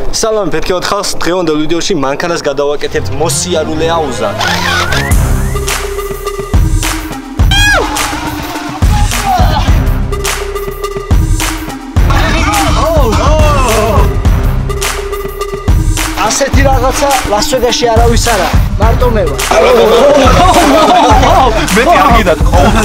სალამი პეთქეოთ ხალხს, დღევანდელ ვიდეოში მანქანას გადავაკეთებთ მოსიარულე აუზად. ასეთი რაღაცა ლას-ვეგასში არავის არა, მარტო მე ვარ. მე კარგიდად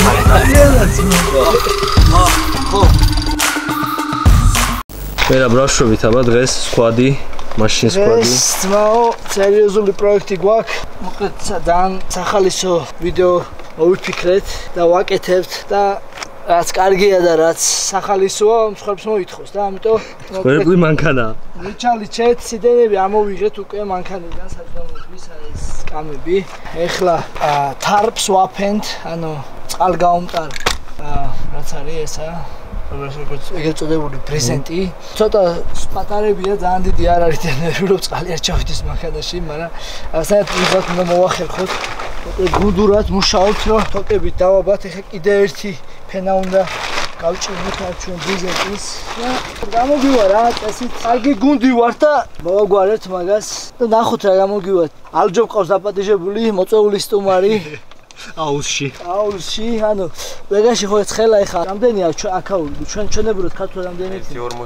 მერა ბრაშობით აბა დღეს სკვადი, მაშინ სკვადი. ეს ძმაო, სერიოზული პროექტი გვაქვს. მოკლედ ძალიან სახალისო ვიდეო მოვიფიქრეთ და ვაკეთებთ და რაც კარგია და რაც სახალისოა, მსხვერპლს მოითხოვს და ამიტომ ვერგვი მანქანა. ვიჩალიჩეთ, სიდენები ამოვიღეთ უკვე მანქანიდან საჯდომისთვის ეს კამები. ეხლა თარპს ვაფენთ, ანუ წყალგაუმტარ რაც არის ესა ეგრეთ წოდებული პრეზენტი. ცოტა პატარებია, ძალიან დიდი არ არის და ნერვიულობ წყალი არ ჩავიდეს მანქანაში, მაგრამ საერთოდ ვიღაც უნდა მოვახერხოთ. გუდურად მუშაობთ, რომ თოკებით დავაბათ. ეხლა კიდე ერთი ფენა უნდა გავჭიროთ არ ჩვენ პრეზენტის და გამოგივარ რა, წესით. კარგი გუნდი ვართ და მოვაგვარებთ მაგას და ნახოთ რა გამოგივართ. ალჯო ყავს დაპატიჟებული, მოწეული სტუმარი. აუზში, ანუ ვეგაში ხო ცხელა ეხა რამდენია აქაული ჩვენებურად ქართულ რამდენი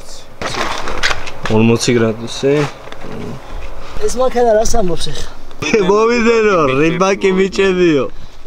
40 გრადუსი. ეს მანქანა რას ამბობს ეხა? მოვიდენო, რიბაკი ბიჭებიო.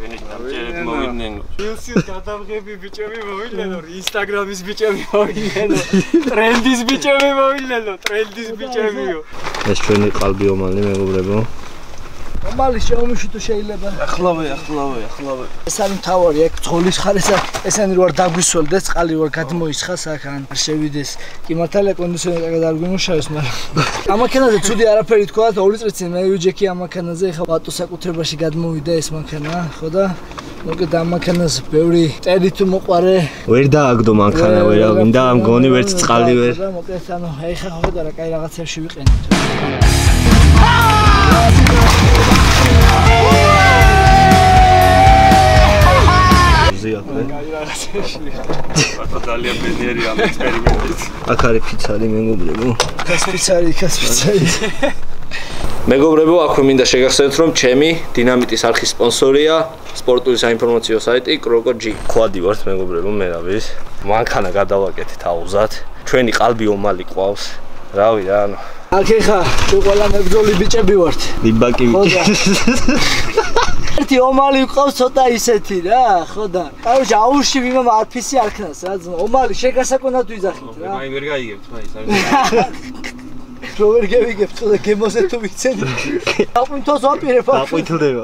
YouTube გადავღები ბიჭები მოვიდენო, Instagram-ის ბიჭები მოვიდენო, ტრენდის ბიჭები მოვიდენო, ტრენდის ბიჭებიო. ეს ჩვენი ყალბი ომალი მეგობრებო. ომალი შეომიშვიდო შეიძლება. ახლავე. ეს არის მთავარი, აქ ძღოლის ხარესა, ესენი რო არ დაგვისველდეს, წყალი რო არ გადმოისხას აქ ან არ შევიდეს. კი მართალია კონდიციონერი კარგად არ გვიმუშავებს, მაგრამ ამ მანქანაზე ცუდი არაფერი თქვა, 2 წელი წინ მე ვიჯექი ამ მანქანაზე, ეხლა ბატოს საკუთრებაში გადმოვიდა ეს მანქანა, ხო და მოკლედ ამ მანქანას ბევრი წელი თუ მოყარე. ვერ დააგდო მანქანა, ვერავინ და მგონი ვერც წყალი ვერ. მოკლედ ანუ ეხლა ხედა რა კაი რაღაცებში ვიყენებთ. ძალიან ბედნიერი ამ ექსპერიმენტით. აქ არის ფიცარი მეგობრებო. კასპიცარი. მეგობრებო, აქვე მინდა შეგახსენოთ, რომ ჩემი დინამიტის არხის სპონსორია სპორტული საინფორმაციო საიტი Krogo-G. ხვადი ვართ მეგობრებო, მერავის. მანქანა გადავაკეთეთ აუზად. ჩვენი ყალბი ომალი ყავს. რავი რა, ანუ აქ ეხა ყველა მებრძოლი ბიჭები ვართ. რიბაკი ბიჭები. ერთი ომალი ყავს ცოტა ისეთი რა, ხო და. კაროჩე აუში ვინმე არფისი არ ქნას რა, ომალი შეგასაკონად ვიძახით რა. მაი ვერ გაიგებთ, მაი. რო ვერ გევიგებთ, ხო და გემოზე თუ ვიცენი. აყვინთოს ვაპირებ. აყვინთლდება.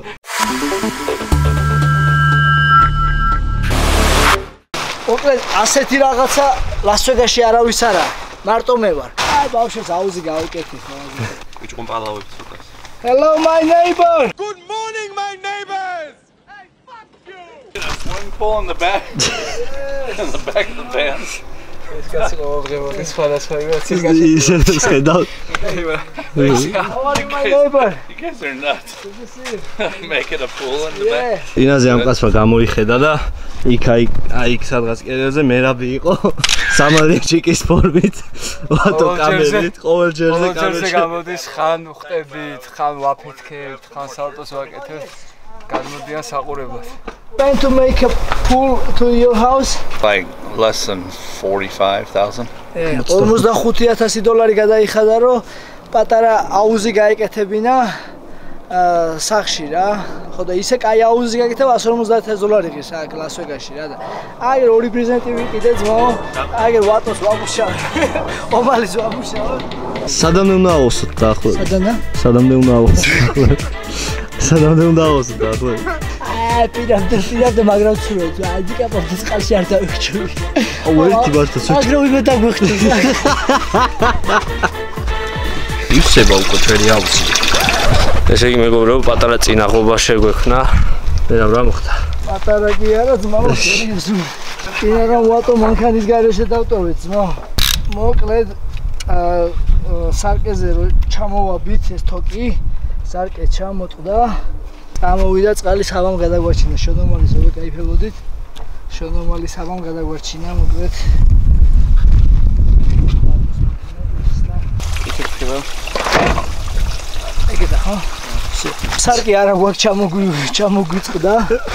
მოკლედ ასეთი რაღაცა ლას-ვეგასში არავის არა, მარტო მე ვარ. აი ბავშვებს აუზი გავიკეთეთ მაგაზე. ბიჭო პალავებს ცოტას. Hello my neighbor. Good morning, my neighbors! Hey, fuck you! Swimming pool in the back. In the back of the van. ეს კაცი მოვღებო, ეს სხვადასხვა ვიღაც ის ისე ხედავ. How are you my neighbor? You guys are nuts. Good to see you. Make it a pool in the back. ინაზე ამ კაცმა გამოიხედა და იქ სადღაც კედელზე მერაბი იყო. სამალეჭიკის ფორმით, ვატო კამერით, ყოველ ჯერზე გამოდის, ხან ვხტებით, ხან ვაფეთქებთ, ხან სალტოს ვაკეთებთ. გადმოდიან საყურებლად. Plan to make a pool to your house? Like less than 45,000. $45,000 გადაიხადა, რომ პატარა აუზი გაეკეთებინა სახში რა. ხო და ისე კაი აუზი გაეკეთება $150,000 ღირს აქ ლას-ვეგასში რა და. აგერ ორი პრეზენტი ვიყიდე ძმაო. აგერ ვატოს ვამუშავე. ომალის ვამუშავე. სადამდე უნდა ავოსოთ დაახლოებით? სადამდე უნდა ავოსოთ დაახლოებით? სადამდე უნდა ავოსოთ დაახლოებით? პირამდე მაგრამ ცურეთ. აჯიკა პორტის ყალში არ დავიხჩები. აუ ერთი ბართა ცოტა. აგროვ იმე დაგვიხდით. ისება უკვე ჩვენი აუზი. ესე იგი მეგობრებო, პატარა წინაღობა შეგვექნა. ვერავ რა მოხდა? პატარა კი არა, ძმაო, სერიოზული. წინაღა ვატო მანქანის გარეშე დავტოვეთ, ძმაო. მოკლედ სარკეზე რო ჩამოვაბით ეს თოკი, სარკე ჩამოტყდა. გამოვიდა წყალი სავამ გადაგვარჩინა, შონომალის რო კაიფებოდით. შონომალის სავამ გადაგვარჩინა, მოკლედ. მემ. ეგედა ხო? სარკი არა გვაქვს ჩამოგვიწყდა.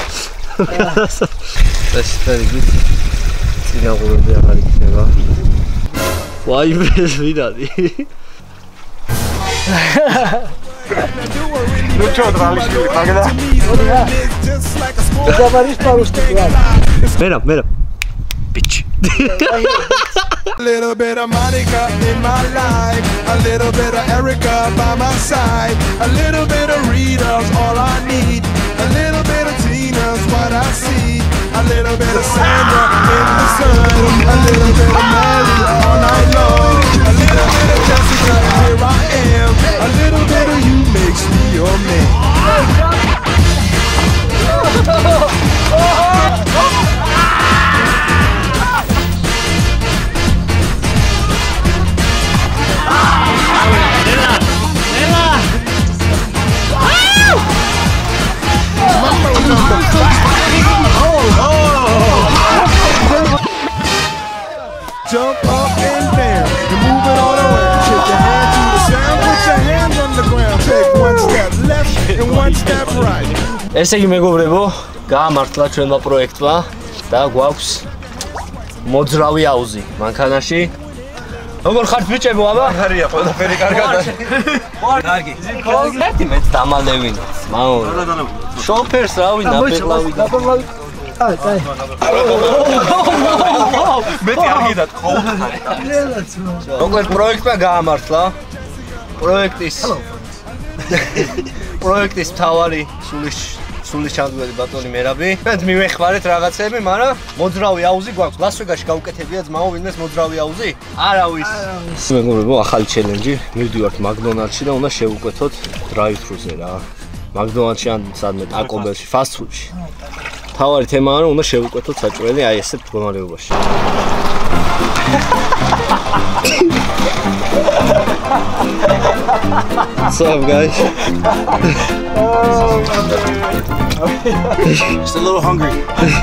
ეს ფერიგით წინაღურები აღარ იქნება. ვაიმე ვიდადი. ნუ ჩოდრალიშვილი მაგდა. დავარის პაუსტი რა. მერა. Bitch. A little bit of Monica in my life, a little bit of Erica by my side, a little bit of Rita's all I need, a little bit of Tina's what I see, a little bit of Sandra in the sun, a little bit of Mary all night long, a little bit of Jessica, here I am, a little bit of you makes me your man. Jump up and down and move it all around. Shake your hand to the sound, put your hands on the ground. Take one step left and one step right. ესე იგი მეგობრებო, გაამართლა ჩვენმა პროექტმა და გვაქვს მოძრავი აუზი მანქანაში. როგორ ხართ ბიჭებო, აბა? არია, ყველაფერი კარგად. კარგი. ერთი მეც დამალევინე. მაო. შოფერს რავი, ნაბეღლავი. აი. მეტი არ გიდათ ყოველთვის. მოკლედ პროექტმა გაამართლა. პროექტის მთავარი სულის ჩამდგმელი ბატონი მერაბი. ჩვენ მივეხმარეთ რაღაცები, მაგრამ მოძრავი აუზი გვაქვს. ლას-ვეგასში გავუკეთებია ძმაო, ვინმეს მოძრავი აუზი? არავის. მეგობრებო, ახალი ჩელენჯი. მივდივართ მაკდონალდში და უნდა შევუკვეთოთ drive-thru-ზე რა. მაკდონალდში ან სადმე ტაკობელში, fast food-ში. თავარი თემაა, რომ უნდა შევუკვეთოთ საჭველი აი ესეთ მდგომარეობაში. What's up, guys? Just a little hungry.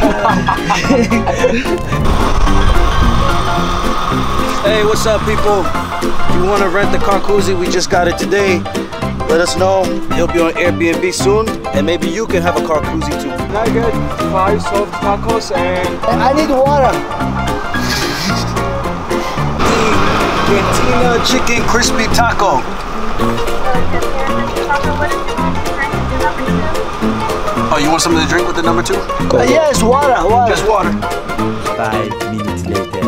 Hey, what's up, people? If you want to rent the Carcuzzi, we just got it today. Let us know. It'll be on Airbnb soon, and maybe you can have a Carcuzzi too. Can I get 5 soft tacos and I need water. Cantina chicken crispy taco. Oh, you want something to drink with the number 2? Yes, water. Just water. 5 minutes later.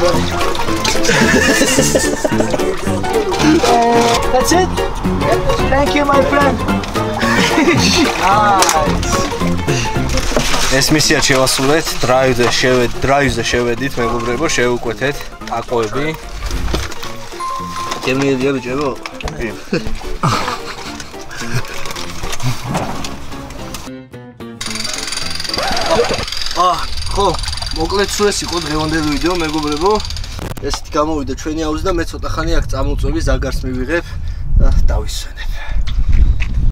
That's it. Thank you, my friend. ეს მისია შევასრულეთ, drive-ზე შევედით, მეგობრებო, შევუკვეთეთ ტაკოები. გემიელია ბიჭებო? ხო, მოკლედ სულ ეს იყო დღევანდელი ვიდეო, მეგობრებო. ესეთი გამოვიდა ჩვენი აუზი და მე ცოტა ხანი აქ წამოვწვევი, ზაგარს მივიღებ და დავისვენებ.